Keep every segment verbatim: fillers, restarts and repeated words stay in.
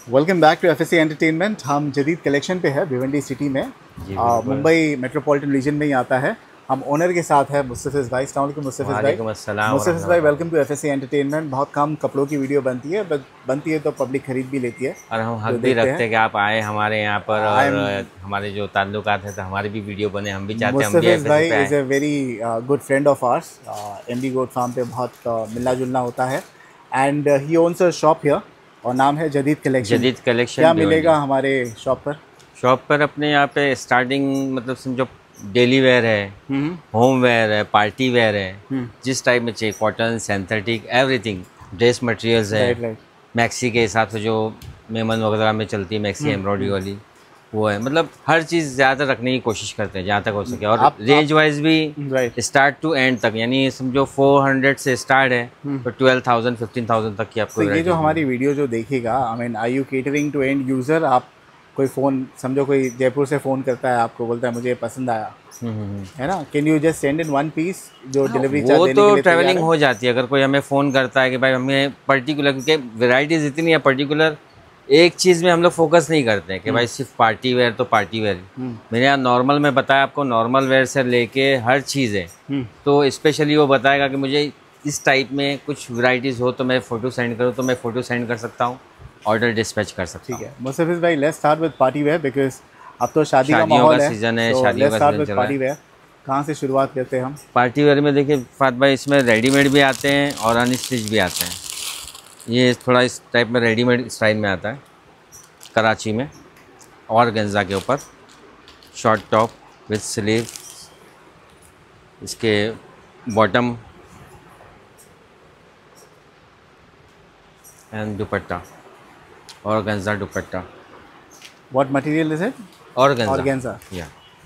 Welcome back to FSC entertainment. हम जदीद collection पे है भिवंडी सिटी में, आ, मुंबई मेट्रोपॉलिटन रीजन में ही आता है। हम ओनर के साथ है मुस्तफिज़ भाई। अस्सलाम वालेकुम मुस्तफिज़ भाई। मुस्तफिज़ भाई वेलकम टू एफएससी एंटरटेनमेंट। बहुत कम कपड़ों की वीडियो बनती है, बट बनती है तो पब्लिक खरीद भी लेती है और हम हक भी रखते हैं कि आप आए हमारे यहाँ पर और हमारे जो ताल्लुकात है तो हमारी भी वीडियो बने। हम भी चाहते हैं हम भी मुस्तफिज़ भाई is a very good friend of ours. MD goat farm पे बहुत मिलना जुलना होता है and he owns a shop here और नाम है जदीद कलेक्शन। जदीद कलेक्शन क्या मिलेगा हमारे शॉप पर? शॉप पर अपने यहाँ पे स्टार्टिंग मतलब समझो डेली वेयर है, होम वेयर है, पार्टी वेयर है, जिस टाइप में चाहिए, cotton, synthetic, everything, dress materials है। right, right. मैक्सी के हिसाब से जो मेमन वगैरह में चलती है मैक्सी एम्ब्रॉयडरी वाली वो है। मतलब हर चीज़ ज़्यादा रखने की कोशिश करते हैं जहाँ तक हो सके। और आप, रेंज वाइज भी स्टार्ट टू एंड तक, यानी समझो चार सौ से स्टार्ट है तो बारह हज़ार पंद्रह हज़ार तक की आपको। तो ये जो हमारी वीडियो जो देखेगा, I mean are you catering to end user? आप कोई फ़ोन समझो कोई जयपुर से फ़ोन करता है आपको, बोलता है मुझे पसंद आया, है ना, can you just send in one piece जो डिलीवरी चार्ज? वो तो ट्रैवलिंग हो जाती है। अगर कोई हमें फ़ोन करता है कि भाई हमें पर्टिकुलर, क्योंकि वैरायटीज़ इतनी है, पर्टिकुलर एक चीज़ में हम लोग फोकस नहीं करते हैं कि भाई सिर्फ पार्टी वेयर तो पार्टी वेयर। मेरे यहाँ नॉर्मल में बताया आपको, नॉर्मल वेयर से लेके हर चीज़ है। तो स्पेशली वो बताएगा कि मुझे इस टाइप में कुछ वैरायटीज़ हो तो मैं फ़ोटो सेंड करूँ तो मैं फ़ोटो सेंड कर सकता हूँ, ऑर्डर डिस्पैच कर सकता हूँ। ठीक है मुस्तफिज़ भाई, let's start with party wear because अब तो शादी का माहौल है, सीजन है, शादियों का सीजन चल रहा है। कहाँ से शुरुआत करते हैं हम? पार्टी वेयर में देखिए फात भाई, इसमें रेडीमेड भी आते हैं और अनस्टिच भी आते हैं। ये थोड़ा इस टाइप में रेडीमेड स्टाइल में आता है, कराची में, और गेंजा के ऊपर शॉर्ट टॉप विथ स्लीव, इसके बॉटम एंड दुपट्टा, और गेंजा dupatta. What material is it? Organza. Organza, या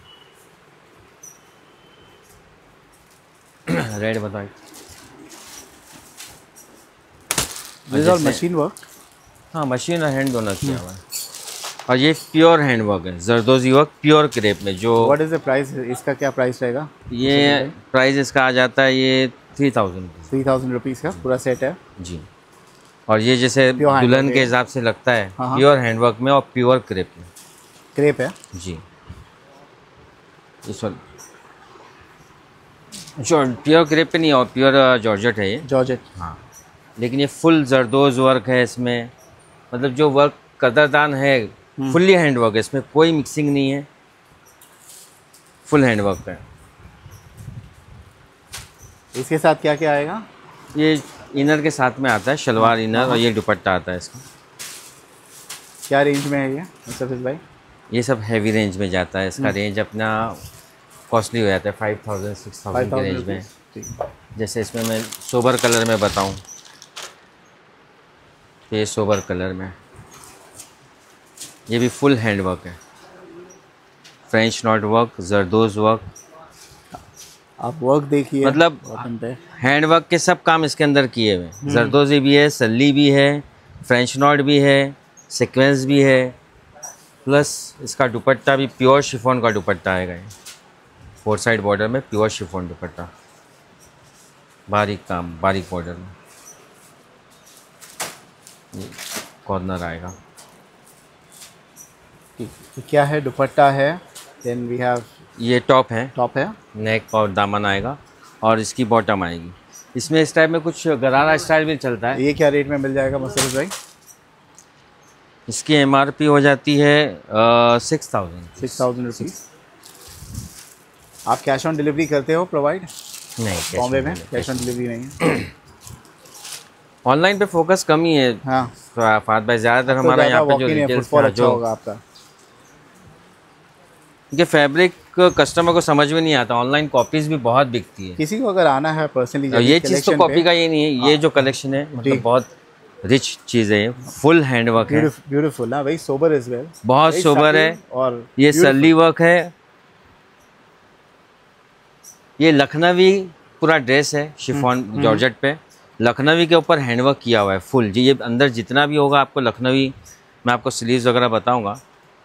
रेड बताइए। This is all machine work? हाँ, मशीन और हैंड दोनों किया हुआ है। और ये प्योर हैंड वर्क है, जरदोजी वर्क, प्योर क्रेप में। जो व्हाट इज द प्राइस? इसका क्या प्राइस रहेगा? ये प्राइस इसका आ जाता है ये three thousand three thousand rupees का पूरा सेट है जी। और ये जैसे दुल्हन के हिसाब से लगता है, प्योर हैंड वर्क में और प्योर क्रेप में। क्रेप है जी, इस वाला प्योर क्रेप पे नहीं, और प्योर जॉर्जेट है ये। जॉर्जेट, हाँ, लेकिन ये फुल जरदोज वर्क है इसमें। मतलब जो वर्क कदरदान है, फुल्ली हैंड वर्क है, इसमें कोई मिक्सिंग नहीं है, फुल हैंड वर्क है। इसके साथ क्या क्या आएगा? ये इनर के साथ में आता है, शलवार इनर, और ये दुपट्टा आता है इसका। क्या रेंज में है ये मुस्तफिज़ भाई? ये सब हैवी रेंज में जाता है। इसका रेंज अपना कॉस्टली हो जाता है, फाइव थाउजेंड सिक्स थाउजेंड की रेंज में। जैसे इसमें मैं सोबर कलर में बताऊं, ये सोबर कलर में, ये भी फुल हैंड वर्क है, फ्रेंच नॉट वर्क, जरदोज वर्क। आप वर्क देखिए, मतलब हैंड वर्क के सब काम इसके अंदर किए हुए। जरदोजी भी है, सल्ली भी है, फ्रेंच नॉट भी है, सीक्वेंस भी है, प्लस इसका दुपट्टा भी प्योर शिफॉन का दुपट्टा आएगा। ये फोर साइड बॉर्डर में प्योर शिफॉन दुपट्टा, बारीक काम, बारीक बॉर्डर में ये कॉर्नर आएगा। क्या है? दुपट्टा है, देन वी हैव ये टॉप है, टॉप है, नेक और दामन आएगा, और इसकी बॉटम आएगी। इसमें इस टाइप में कुछ गरारा स्टाइल भी चलता है। ये क्या रेट में मिल जाएगा मुस्तफिज़ भाई? इसकी एमआरपी हो जाती है six thousand six thousand rupees. आप कैश ऑन डिलीवरी करते हो प्रोवाइड? नहीं, बॉम्बे में कैश ऑन डिलीवरी नहीं है। ऑनलाइन पे फोकस कम ही है। हाँ फात भाई, ज़्यादातर हमारा यहाँ पे जो डिटेल्स अच्छा होगा आपका, क्योंकि फैब्रिक कस्टमर को समझ में नहीं आता। ऑनलाइन कॉपीज़ भी बहुत बिकती है। किसी को अगर आना है पर्सनली, ये चीज़ तो कॉपी का ये नहीं है। ये जो कलेक्शन है मतलब बहुत रिच चीज़ है, फुल हैंड वर्क है, ब्यूटीफुल ना भाई, सोबर इज वेल, बहुत सोबर है। और ये सल्ली वर्क है, ये लखनवी पूरा ड्रेस है, शिफॉन जॉर्जेट पे, लखनवी के ऊपर हैंडवर्क किया हुआ है फुल जी। ये अंदर जितना भी होगा आपको लखनवी, मैं आपको स्लीव्स वगैरह बताऊंगा,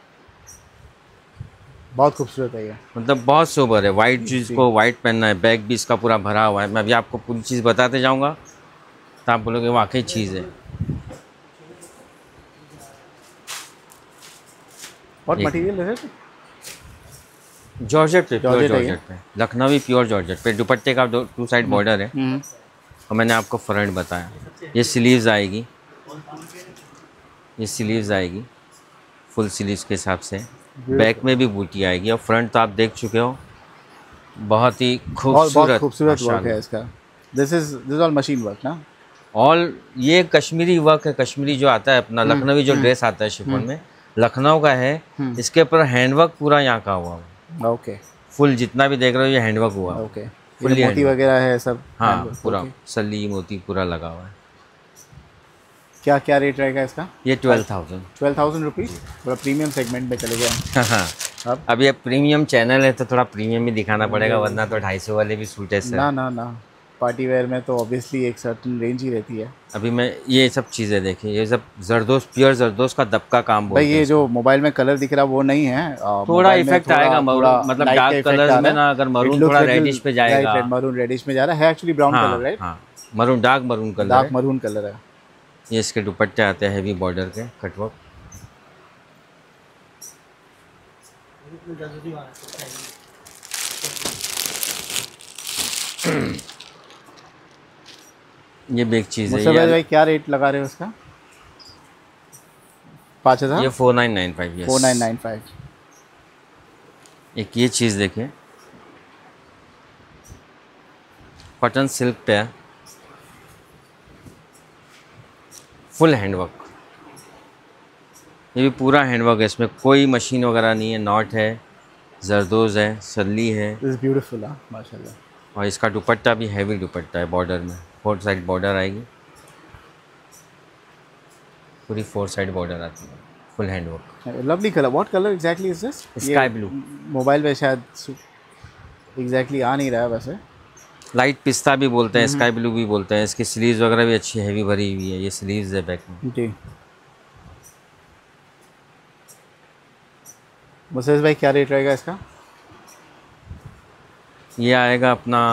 बहुत खूबसूरत है ये। मतलब बहुत सोबर है। वाइट चीज़ को वाइट पहनना है, बैग भी इसका पूरा भरा हुआ है। मैं अभी आपको पूरी चीज़ बताते जाऊंगा तो आप बोलोगे वाकई चीज़ है। What material is it? Georgette पे, प्योर जॉर्जेट पे, लखनवी प्योर जॉर्जेट पे। दुपट्टे का दो टू साइड बॉर्डर है और मैंने आपको फ्रंट बताया। ये स्लीव्स आएगी, ये स्लीव्स आएगी फुल स्लीव्स के हिसाब से। बैक में भी बूटी आएगी और फ्रंट तो आप देख चुके हो, बहुत ही खूबसूरत खूबसूरत वर्क है इसका। This is this all machine work ना? ऑल ये कश्मीरी वर्क है। कश्मीरी जो आता है अपना लखनवी जो ड्रेस आता है शिफॉन में, लखनऊ का है। इसके ऊपर हैंडवर्क पूरा यहाँ का हुआ है। ओके, फुल जितना भी देख रहे हो ये हैंडवर्क हुआ। ओके, फुल मोती वगैरह है सब? हाँ, पूरा सली मोती पूरा लगा हुआ है। क्या क्या रेट रहेगा इसका? ये twelve thousand twelve thousand rupees. थोड़ा प्रीमियम सेगमेंट में चले गए। हाँ, अब अभी अब प्रीमियम चैनल है तो थोड़ा प्रीमियम ही दिखाना पड़ेगा, वरना तो ढाई सौ वाले भी सूट है सर। ना ना ना, पार्टी वेयर में तो ऑब्वियसली एक सर्टेन रेंज ही रहती है। अभी मैं ये सब चीज़ें देखिए, ये सब जरदोज, प्योर जरदोज का दबका काम बोलते हैं। भाई ये जो मोबाइल में कलर दिख रहा है वो नहीं है, थोड़ा इफेक्ट आएगा मतलब डार्क कलर्स में ना। अगर मरून थोड़ा रेडिश पे जाएगा, मरून रेडिश में जा रहा है, एक्चुअली ब्राउन कलर, राइट? हाँ, maroon, dark maroon colour, dark maroon colour है। ये इसके दुपट्टे आते हैं हैवी बॉर्डर के कटवर्क। ये भी एक चीज़ है। ये भाई क्या रेट लगा रहे हो इसका? पाँच हज़ार? ये four nine nine five. Four nine nine five. एक ये चीज़ देखिए, कॉटन सिल्क पे है, फुल हैंडवर्क। ये भी पूरा हैंडवर्क है, इसमें कोई मशीन वगैरह नहीं है। नॉट है, जरदोज है, सल्ली है। ब्यूटीफुल है माशाल्लाह। और इसका दुपट्टा भी हैवी दुपट्टा है, बॉर्डर में फोर साइड बॉर्डर आएगी, पूरी फोर साइड बॉर्डर आती है, full handwork. Lovely colour. What colour exactly is this? Sky blue. Mobile पे शायद एग्जैक्टली आ नहीं रहा है, वैसे लाइट पिस्ता भी बोलते हैं, स्काई ब्लू भी बोलते हैं। इसकी स्लीव्स वगैरह भी अच्छी हैवी भरी हुई है। ये स्लीव्स है बैक में जी। मुसेस भाई क्या रेट रहेगा इसका? ये आएगा अपना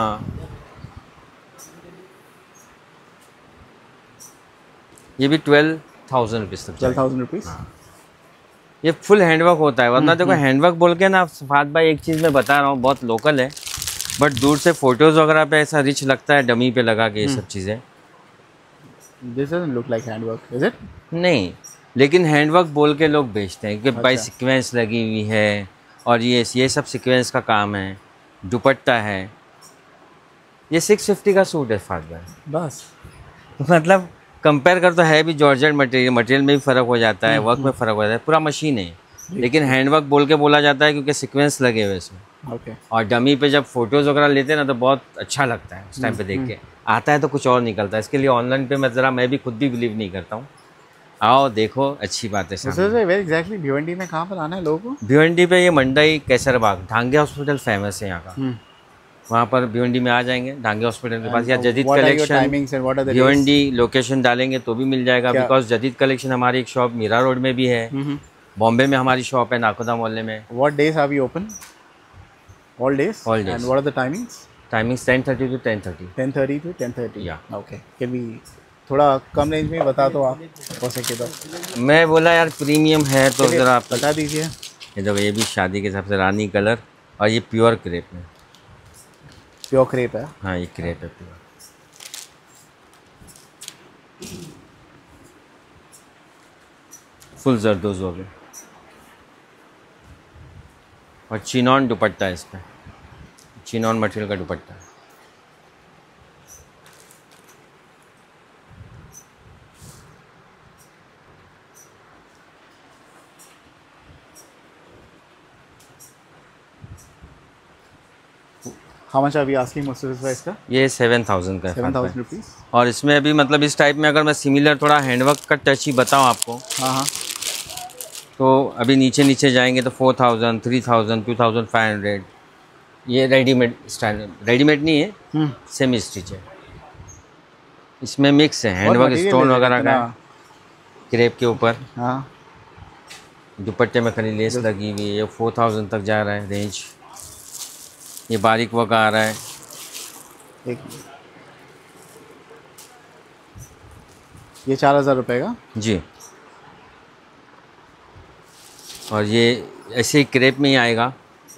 ये भी ट्वेल्व थाउजेंड रुपीज़ तक। Twelve thousand rupees. ये फुल हैंडवर्क होता है, वरना देखो हैंडवर्क बोल के ना फात भाई एक चीज़ मैं बता रहा हूँ, बहुत लोकल है, बट दूर से फोटोज़ वगैरह पे ऐसा रिच लगता है डमी पे लगा के ये सब चीज़ें। This doesn't look like handwork, is it? नहीं, लेकिन हैंडवर्क बोल के लोग बेचते हैं कि भाई सीक्वेंस लगी हुई है और ये ये सब सीक्वेंस का काम है। दुपट्टा है, ये सिक्स फिफ्टी का सूट है फात भाई बस। मतलब कंपेयर कर तो है भी जॉर्जेट मटेरियल, मटेरियल में भी फ़र्क हो जाता है, वर्क में फ़र्क हो जाता है, पूरा मशीन है, लेकिन हैंडवर्क बोल के बोला जाता है क्योंकि सीक्वेंस लगे हुए इसमें। ओके। और डमी पे जब फोटोज़ वगैरह लेते हैं ना तो बहुत अच्छा लगता है उस टाइम पे देख के। आता है तो कुछ और निकलता है। इसके लिए ऑनलाइन पे मैं ज़रा मैं भी खुद भी बिलीव नहीं करता हूँ। आओ देखो, अच्छी बात है। एग्जैक्टली भिवंडी में कहाँ पर आना है लोगों को? भिवंडी पे ये मंडई कैसरबाग ढांगे हॉस्पिटल फेमस है यहाँ का, वहाँ पर भिवंडी में आ जाएंगे ढांगे हॉस्पिटल के पास, या जदीद कलेक्शन भिवंडी लोकेशन डालेंगे तो भी मिल जाएगा। बिकॉज जदीद कलेक्शन हमारी एक शॉप मीरा रोड में भी है, बॉम्बे में हमारी शॉप है नाकोदा मोहल्ले में। What days are we open? All days? All days. And what are the timings? Timings ten thirty to ten thirty. Ten thirty to ten thirty. Yeah okay. Can we थोड़ा कम रेंज में बता दो आप हो सके तो। मैं बोला यार प्रीमियम है तो ज़रा आप बता दीजिए। ये देखो, ये भी शादी के हिसाब से रानी कलर और ये प्योर क्रेप है। प्योर क्रेप है? हाँ, ये क्रेप है प्योर। फुल जरदोज हो गए और चिनॉन दुपट्टा है इसमें, चिनॉन मटेरियल का दुपट्टा है। How much are we asking Mustafa भाई इसका? ये सेवन थाउजेंड का है। Seven thousand rupees. और इसमें अभी मतलब इस टाइप में अगर मैं सिमिलर थोड़ा हैंडवर्क का टच ही बताऊँ आपको, हाँ हाँ, तो अभी नीचे नीचे जाएंगे तो four thousand, three thousand, two thousand five hundred. ये रेडीमेड स्टाइल, रेडीमेड नहीं है, सेमी स्टिच है। इसमें मिक्स है हैंडवर्क स्टोन वगैरह का, क्रेप के ऊपर। हाँ, दुपट्टे में खाली लेस लगी हुई है। ये फोर थाउजेंड तक जा रहा है रेंज। ये बारीक वर्क आ रहा है। एक ये चार हज़ार रुपये का जी। और ये ऐसे ही क्रेप में ही आएगा।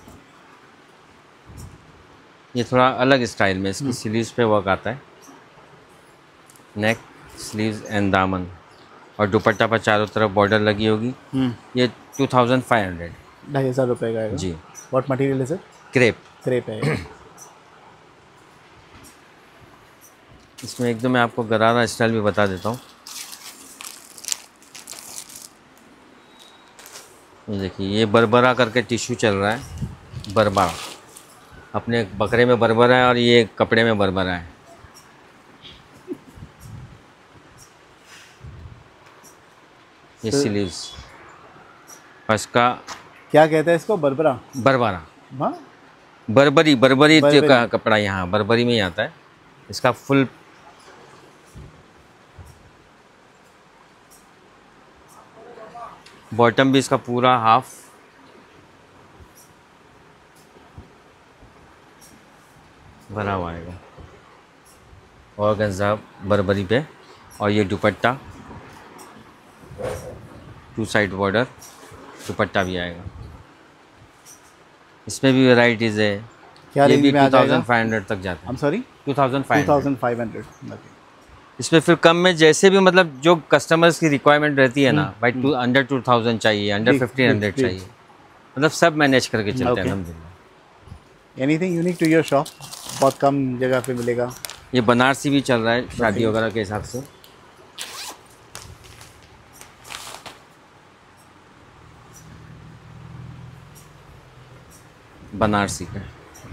ये थोड़ा अलग स्टाइल में, इसकी स्लीव्स पे वर्क आता है, नेक, स्लीव्स एंड दामन, और दुपट्टा पर चारों तरफ बॉर्डर लगी होगी। ये टू थाउजेंड फाइव हंड्रेड, ढाई हज़ार रुपये का है जी। व्हाट मटेरियल है सर? क्रेप। क्रेप है। इसमें एक दो मैं आपको गरारा स्टाइल भी बता देता हूँ। ये देखिए, ये बरबरा करके टिश्यू चल रहा है, बरबरा। अपने बकरे में बरबरा है और ये कपड़े में बरबरा है। ये स्लीव्स, इसका क्या कहते हैं इसको? बरबरा, बरबरा, हाँ, बरबरी, बरबरी, बरबरी। का कपड़ा यहाँ बरबरी में ही आता है। इसका फुल बॉटम भी इसका पूरा हाफ भरा हुआ आएगा, और गंजा बरबरी पे, और ये dupatta two side border dupatta भी आएगा। इसमें भी वैराइटीज़ है। क्या ये रेंज भी में आ टू थाउजेंड जाएगा? फाइव हंड्रेड तक जाता है। I'm sorry? Two thousand five hundred. इसमें फिर कम में जैसे भी, मतलब जो कस्टमर्स की रिक्वायरमेंट रहती है ना, भाई टू अंडर टू थाउजेंड चाहिए, अंडर फिफ्टीन हंड्रेड चाहिए, मतलब सब मैनेज करके चलते हैं अल्हम्दुलिल्लाह। Anything unique to your shop? बहुत कम जगह पे मिलेगा। ये बनारसी भी चल रहा है शादी वगैरह के हिसाब से। बनारसी का।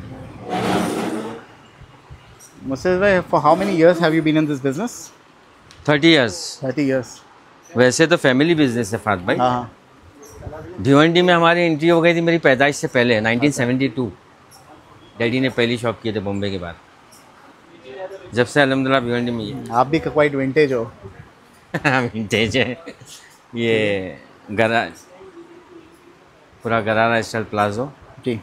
मुस्तफिज़ भाई, for how many years have you been in this business? Thirty years. Thirty years। वैसे तो फैमिली बिजनेस है फात भाई। हाँ, भिवंडी में हमारी एंट्री हो गई थी मेरी पैदाइश से पहले, नाइनटीन सेवेंटी टू। डैडी ने पहली शॉप की थी बॉम्बे के बाद, जब से अल्हम्दुलिल्लाह भिवंडी में ही। आप भी क्वाइट विंटेज हो। विंटेज है ये, गरा पूरा गरारा स्टाइल प्लाजो जी।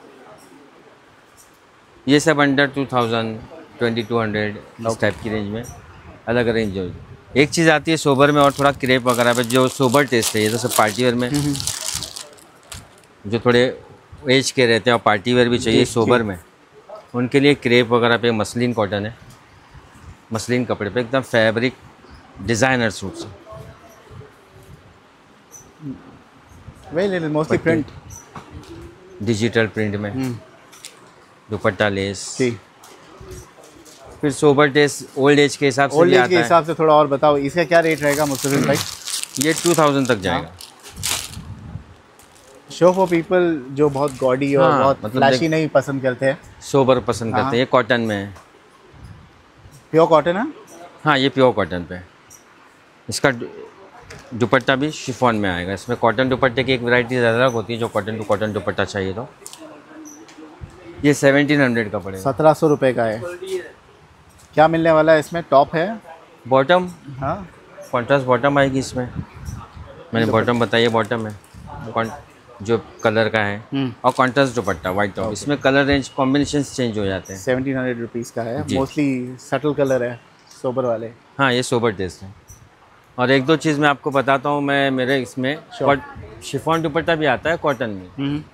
ये सब under two thousand, twenty two hundred इस टाइप की रेंज में अलग रेंज हो। एक चीज़ आती है सोबर में और थोड़ा क्रेप वगैरह पे, जो सोबर टेस्ट है। ये तो सब पार्टी वेयर में, जो थोड़े एज के रहते हैं और पार्टी वेयर भी चाहिए सोबर में, उनके लिए क्रेप वगैरह पे मसलिन कॉटन है, मसलिन कपड़े पे एकदम fabric designer suits, very little, mostly print, digital print में, दुपट्टा लेस। जी। फिर सोबर टेस्ट ओल्ड एज के हिसाब से ओल्ड भी एज आता के है। हिसाब से थोड़ा और बताओ, इसका क्या रेट रहेगा मुस्तफिज़ भाई? ये टू थाउजेंड तक जाएगा। शो फॉर पीपल जो बहुत गॉडी और हाँ, बहुत मतलब फ्लैशी नहीं पसंद करते हैं। सोबर पसंद हाँ। करते हैं। ये कॉटन में है। प्योर कॉटन है? हाँ, ये प्योर कॉटन पे। इसका दुपट्टा भी शिफॉन में आएगा। इसमें कॉटन दुपट्टे की एक वैरायटी अलग होती है, जो कॉटन टू कॉटन दुपट्टा चाहिए तो ये सेवनटीन हंड्रेड का पड़ेगा। सत्रह सौ रुपये का है। क्या मिलने वाला है इसमें? टॉप है, बॉटम, हाँ, कॉन्ट्रास्ट बॉटम आएगी इसमें। मैंने बॉटम बताइए, बॉटम है कौन जो कलर का है, और कॉन्ट्रास्ट दुपट्टा वाइट टॉप। इसमें कलर रेंज कॉम्बिनेशन चेंज हो जाते हैं। सेवनटीन हंड्रेड रुपीज़ का है। मोस्टली सटल कलर है, सोबर वाले। हाँ, ये सोबर टेस्ट है। और एक दो चीज़ मैं आपको बताता हूँ, मैं मेरे इसमें शिफॉन दुपट्टा भी आता है कॉटन में।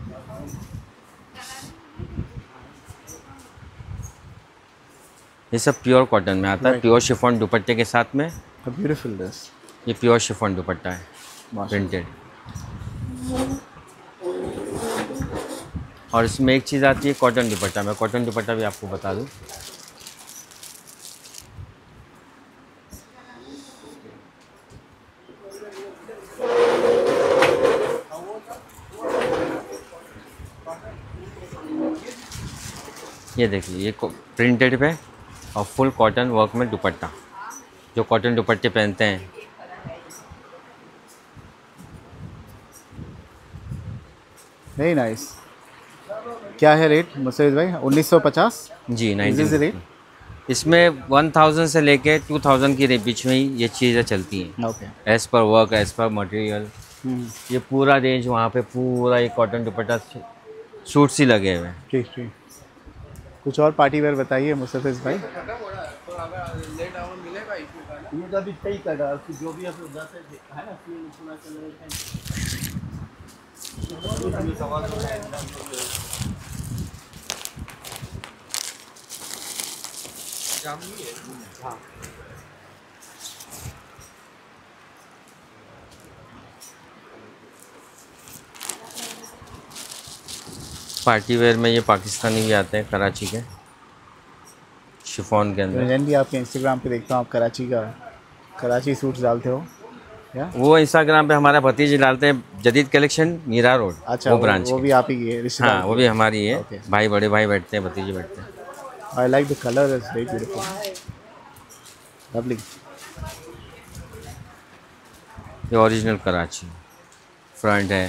ये सब प्योर कॉटन में आता है, प्योर शिफॉन दुपट्टे के साथ में। Beautiful dress. ये प्योर शिफॉन दुपट्टा है, प्रिंटेड। और इसमें एक चीज़ आती है कॉटन दुपट्टा। मैं कॉटन दुपट्टा भी आपको बता दूँ। ये देखिए, ये प्रिंटेड पे और फुल कॉटन वर्क में दुपट्टा, जो कॉटन दुपट्टे पहनते हैं। Very nice. क्या है रेट मुस्तफिज़ भाई? उन्नीस सौ पचास जी, नाइन्टी रेट। इसमें वन थाउजेंड से लेके टू थाउजेंड की बीच में ही ये चीज़ें चलती हैं। Okay. As per work, as per material. ये पूरा रेंज वहाँ पे पूरा ये कॉटन दुपट्टा सूट्स ही लगे हुए हैं। ठीक ठीक। कुछ और पार्टी वेयर बताइए मुस्तफिज़ भाई। हाँ पार्टी वेयर में ये पाकिस्तानी भी आते हैं, कराची के शिफॉन के अंदर। रंजन भी आपके इंस्टाग्राम पे देखता हूँ आप कराची का कराची सूट्स डालते हो या? वो इंस्टाग्राम पे हमारा भतीजे डालते हैं, जदीद कलेक्शन मीरा रोड। अच्छा, वो वो ब्रांच वो भी आप ही की है? हाँ, वो भी हमारी है। okay. भाई बड़े भाई बैठते हैं, भतीजे बैठते हैं। I like the colour, is very beautiful, lovely. ये ओरिजिनल कराची फ्रंट है,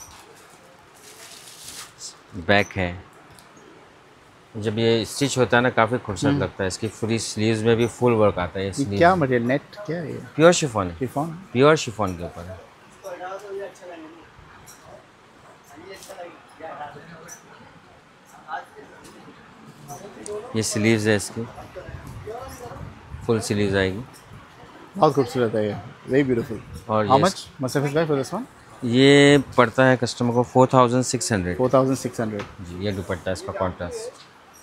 बैक है। जब ये स्टिच होता है ना काफ़ी खूबसूरत लगता है। इसकी पूरी स्लीव्स में भी फुल वर्क आता है। ये क्या मटेरियल, नेट क्या है ये? प्योर शिफॉन है। शिफॉन, प्योर शिफॉन के ऊपर है। ये स्लीव्स है इसकी, फुल स्लीव्स आएगी। बहुत खूबसूरत है ये, वेरी ब्यूटीफुल। और हाउ मच मुस्तफिज भाई फॉर दिस वन? ये पड़ता है कस्टमर को four thousand six hundred. Four thousand six hundred जी। ये दुपट्टा इसका कॉन्ट्रास्ट।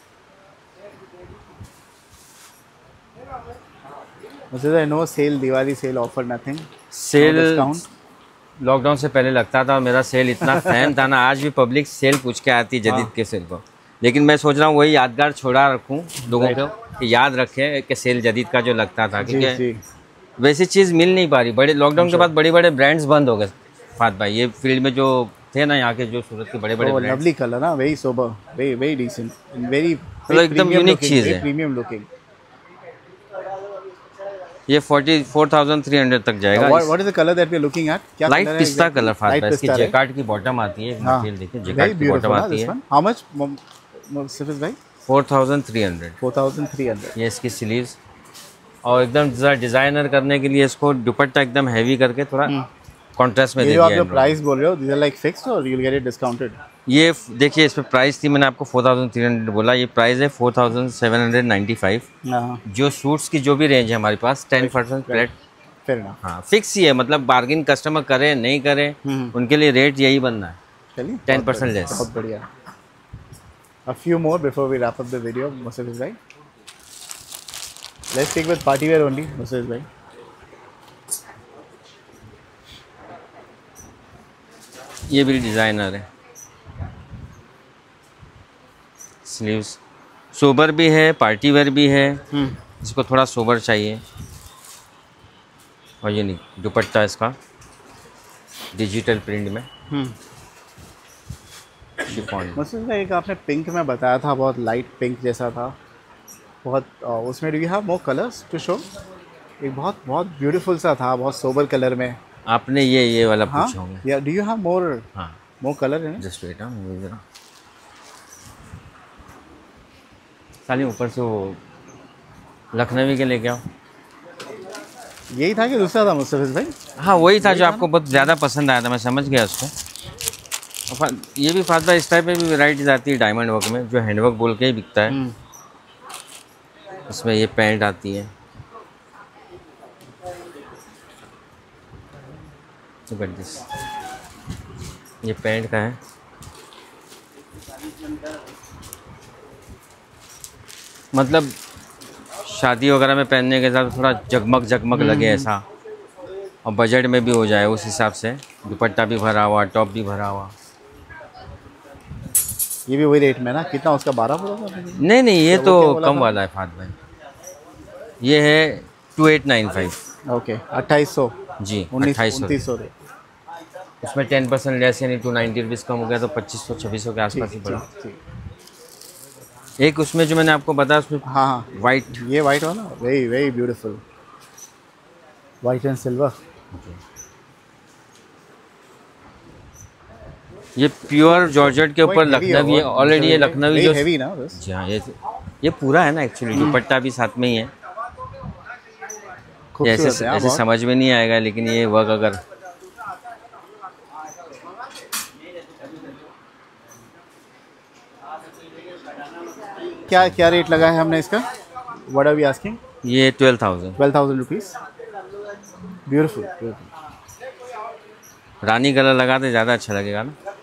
मुझे तो no sale, Diwali sale offer, nothing sale discount lockdown से पहले लगता था और मेरा सेल इतना फैन था ना, आज भी पब्लिक सेल पूछ के आती है जदीद के सेल को। लेकिन मैं सोच रहा हूँ वही यादगार छोड़ा रखूँ लोगों को, कि याद रखें कि सेल जदीद का जो लगता था, क्योंकि वैसी चीज़ मिल नहीं पा रही। बड़े लॉकडाउन के बाद बड़े बड़े ब्रांड्स बंद हो गए फात भाई। ये फील्ड में जो थे ना यहाँ के, जो सूरत के बड़े बड़े ब्रांड्स। लवली कलर ना, very sober, very very decent, very एकदम यूनिक चीज़ है, प्रीमियम लुकिंग। ये forty four thousand three hundred तक जाएगा। What is the colour that we are looking at? क्या लाइट पिस्ता कलर फात भाई। इसकी जैकार्ड की बॉटम आती है, मटेरियल देखिए, जैकार्ड की बॉटम आती है। हाउ मच मुस्तफिज भाई? Four thousand three hundred. Four thousand three hundred. ये इसकी स्लीव्स, और एकदम ज़रा डिज़ाइनर करने के लिए इसको दुपट्टा एकदम हैवी करके थोड़ा कॉन्ट्रास्ट में दे दिया है। ये आप प्राइस बोल रहे हो, दिस आर लाइक फिक्स्ड और you will get it discounted? ये देखिए, इस पे प्राइस थी, मैंने आपको फोर थाउजेंड थ्री हंड्रेड बोला, ये प्राइस है four thousand seven hundred ninety five. जो सूट्स की जो भी रेंज है हमारे पास, टेन परसेंट फ्लैट। हाँ, फिक्स ही है, मतलब बार्गिन कस्टमर करे नहीं करे उनके लिए रेट यही बनना है। चलिए, टेन परसेंट लेस। बहुत बढ़िया। A few more before we wrap up the video, Mustafiz bhai. Let's stick with party wear only, Mustafiz bhai. ये भी डिज़ाइनर है। स्लीव्स सोबर भी है, पार्टी वेयर भी है। इसको थोड़ा सोबर चाहिए। और ये नहीं, दुपट्टा इसका डिजिटल प्रिंट में शिफॉन। मुझसे एक आपने पिंक में बताया था, बहुत लाइट पिंक जैसा था, बहुत उसमें do you have more colours to show? एक बहुत बहुत ब्यूटीफुल सा था, बहुत सोबर कलर में। आपने ये ये वाला पूछा होगा। या डू यू हैव मोर? हाँ, मोर कलर है। जस्ट वेट, हां मुझे जरा साली ऊपर से वो लखनवी के लेके आओ। यही था कि दूसरा था मुस्तफिज भाई? हाँ, वही था जो आपको बहुत ज़्यादा पसंद आया था, मैं समझ गया उसको। ये भी फात भाई, इस टाइप में भी वैराइटीज आती है डायमंड वर्क में, जो हैंडवर्क बोल के ही बिकता है। इसमें ये पैंट आती है, दिस ये पैंट का है। मतलब शादी वगैरह में पहनने के साथ थोड़ा जगमग जगमग लगे ऐसा, और बजट में भी हो जाए उस हिसाब से। दुपट्टा भी भरा हुआ, टॉप भी भरा हुआ। ये भी वही रेट में ना? कितना उसका? बारह बोला था? नहीं नहीं, ये तो कम वाला है फात भाई। ये है two eight nine five. Okay, अट्ठाईस सौ। जी, अट्ठाईस उनतीस सौ। उसमें टेन परसेंट लेस यानी टू नाइन्टी रुपीज़ कम हो गया, तो पच्चीस सौ छब्बीस सौ के आसपास ही पड़ा। एक उसमें जो मैंने आपको बताया उसमें, हाँ हाँ, वाइट, ये वाइट वाला very very beautiful, white and silver. ये प्योर जॉर्जेट के ऊपर लखनवी है ऑलरेडी। ये लखनवी जो हेवी ना बस। जी हाँ, ये ये पूरा है ना एक्चुअली, दुपट्टा भी साथ में ही है। ऐसे ऐसे समझ में नहीं आएगा, लेकिन ये वर्क अगर क्या क्या रेट लगा है हमने इसका? What are we asking? ये twelve thousand twelve thousand rupees. Beautiful beautiful. रानी कलर लगाते ज़्यादा अच्छा लगेगा ना।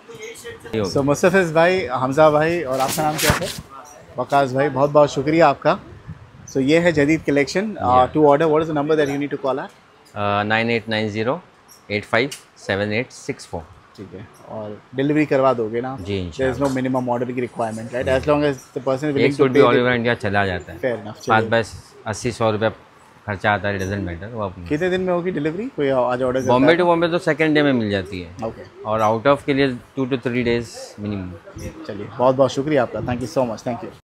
सो मुस्तफिज़ भाई, हमज़ा भाई और आपका नाम क्या है? वकास भाई, बहुत बहुत शुक्रिया आपका। सो so, ये है जदीद collection. To order what is the number that you need to call at? Nine eight nine zero eight five seven eight six four. ठीक है, और डिलीवरी करवा दोगे ना? जी, there is no minimum order की requirement, right? As long as the person willing एक suit भी ऑल ओवर इंडिया चला जाता है। Fair enough. पाँच बस अस्सी सौ रुपये खर्चा आता है, डजंट मैटर। वो अपनी कितने दिन में होगी डिलीवरी? कोई आज ऑर्डर बॉम्बे टू बॉम्बे तो सेकेंड डे में मिल जाती है। Okay okay. और आउट ऑफ के लिए two to three days minimum. चलिए, बहुत बहुत शुक्रिया आपका, thank you so much, thank you.